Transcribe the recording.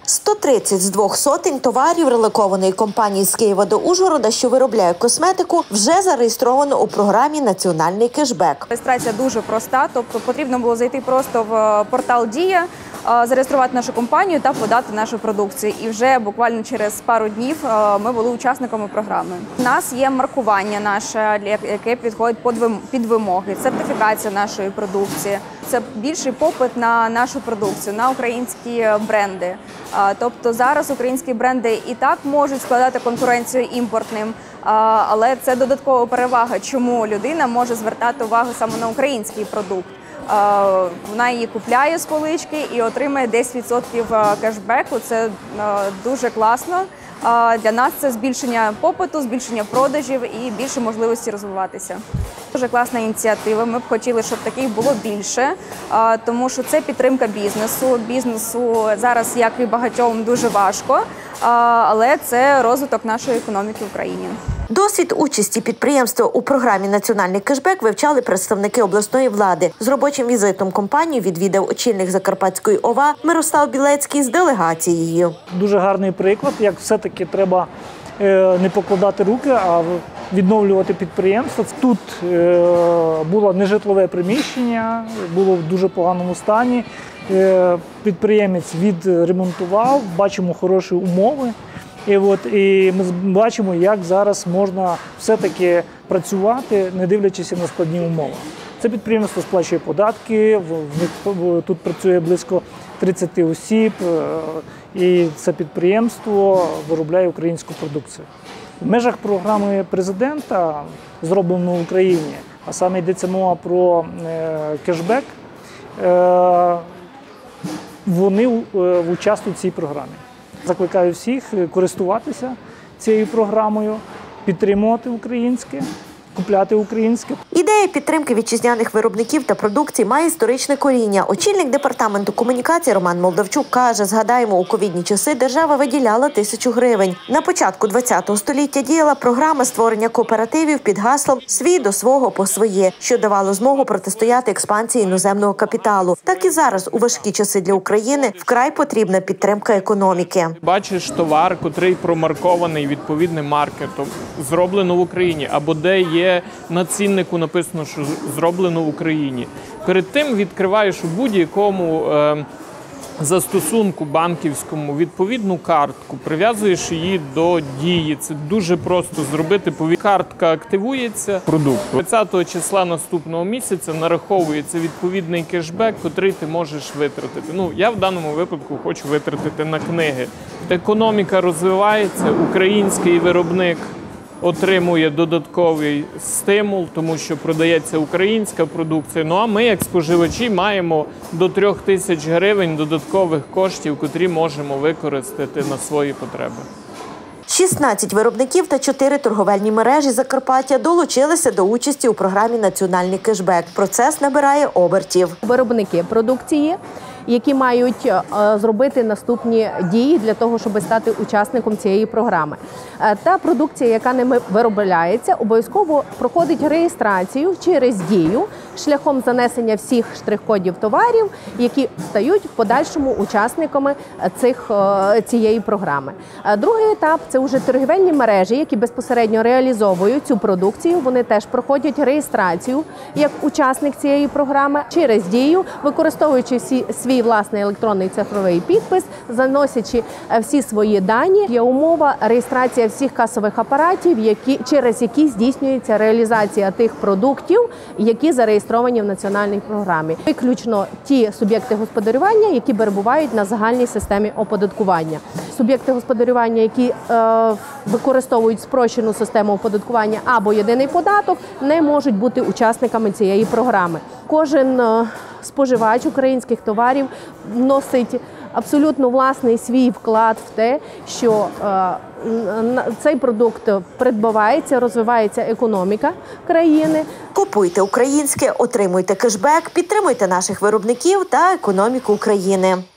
130 з 200 товарів релокованої компанії з Києва до Ужгорода, що виробляє косметику, вже зареєстровано у програмі «Національний кешбек». Реєстрація дуже проста, тобто потрібно було зайти просто в портал «Дія», зареєструвати нашу компанію та подати нашу продукцію. І вже буквально через пару днів ми були учасниками програми. У нас є маркування наше, яке підходить під вимоги, сертифікація нашої продукції. Це більший попит на нашу продукцію, на українські бренди. Тобто зараз українські бренди і так можуть складати конкуренцію імпортним, але це додаткова перевага, чому людина може звертати увагу саме на український продукт. Вона її купляє з полички і отримає 10% кешбеку. Це дуже класно. Для нас це збільшення попиту, збільшення продажів і більше можливості розвиватися. Дуже класна ініціатива. Ми б хотіли, щоб таких було більше, тому що це підтримка бізнесу. Бізнесу зараз, як і багатьом, дуже важко, але це розвиток нашої економіки в Україні. Досвід участі підприємства у програмі «Національний кешбек» вивчали представники обласної влади. З робочим візитом компанію відвідав очільник Закарпатської ОВА Мирослав Білецький з делегацією. Дуже гарний приклад, як все-таки треба не покладати руки, а відновлювати підприємство. Тут було нежитлове приміщення, було в дуже поганому стані. Підприємець відремонтував, бачимо хороші умови. І ми бачимо, як зараз можна все-таки працювати, не дивлячись на складні умови. Це підприємство сплачує податки, тут працює близько 30 осіб, і це підприємство виробляє українську продукцію. В межах програми президента «Зроблено в Україні», а саме йдеться мова про кешбек, вони участвують в цій програмі. Закликаю всіх користуватися цією програмою, підтримувати українське, купляти українське. Ідея підтримки вітчизняних виробників та продукції має історичне коріння. Очільник департаменту комунікації Роман Молдавчук каже, згадаємо, у ковідні часи держава виділяла 1000 гривень. На початку ХХ століття діяла програма створення кооперативів під гаслом «Свій до свого по своє», що давало змогу протистояти експансії іноземного капіталу. Так і зараз, у важкі часи для України, вкрай потрібна підтримка економіки. Бачиш товар, котрий промаркований відповідним маркетом, зроблено в Україні, або де є на ціннику написано, що зроблено в Україні. Перед тим відкриваєш у будь-якому застосунку банківському відповідну картку, прив'язуєш її до Дії. Це дуже просто зробити. Картка активується, продукт. 20 числа наступного місяця нараховується відповідний кешбек, котрий ти можеш витратити. Я в даному випадку хочу витратити на книги. Економіка розвивається, український виробник отримує додатковий стимул, тому що продається українська продукція. А ми, як споживачі, маємо до 3000 гривень додаткових коштів, котрі можемо використати на свої потреби. 16 виробників та 4 торговельні мережі Закарпаття долучилися до участі у програмі «Національний кешбек». Процес набирає обертів. Виробники продукції, які мають зробити наступні дії для того, щоб стати учасником цієї програми. Та продукція, яка ними виробляється, обов'язково проходить реєстрацію через Дію шляхом занесення всіх штрих-кодів товарів, які стають в подальшому учасниками цієї програми. Другий етап – це вже торгівельні мережі, які безпосередньо реалізовують цю продукцію. Вони теж проходять реєстрацію як учасник цієї програми через Дію, використовуючи свій власний електронний цифровий підпис, заносячи всі свої дані. Є умова реєстрація всіх касових апаратів, через які здійснюється реалізація тих продуктів, які зареєстровані в національній програмі. Виключно ті суб'єкти господарювання, які перебувають на загальній системі оподаткування. Суб'єкти господарювання, які використовують спрощену систему оподаткування або єдиний податок, не можуть бути учасниками цієї програми. Кожен споживач українських товарів вносить абсолютно власний свій вклад в те, що цей продукт придбавається, розвивається економіка країни. Купуйте українське, отримуйте кешбек, підтримуйте наших виробників та економіку України.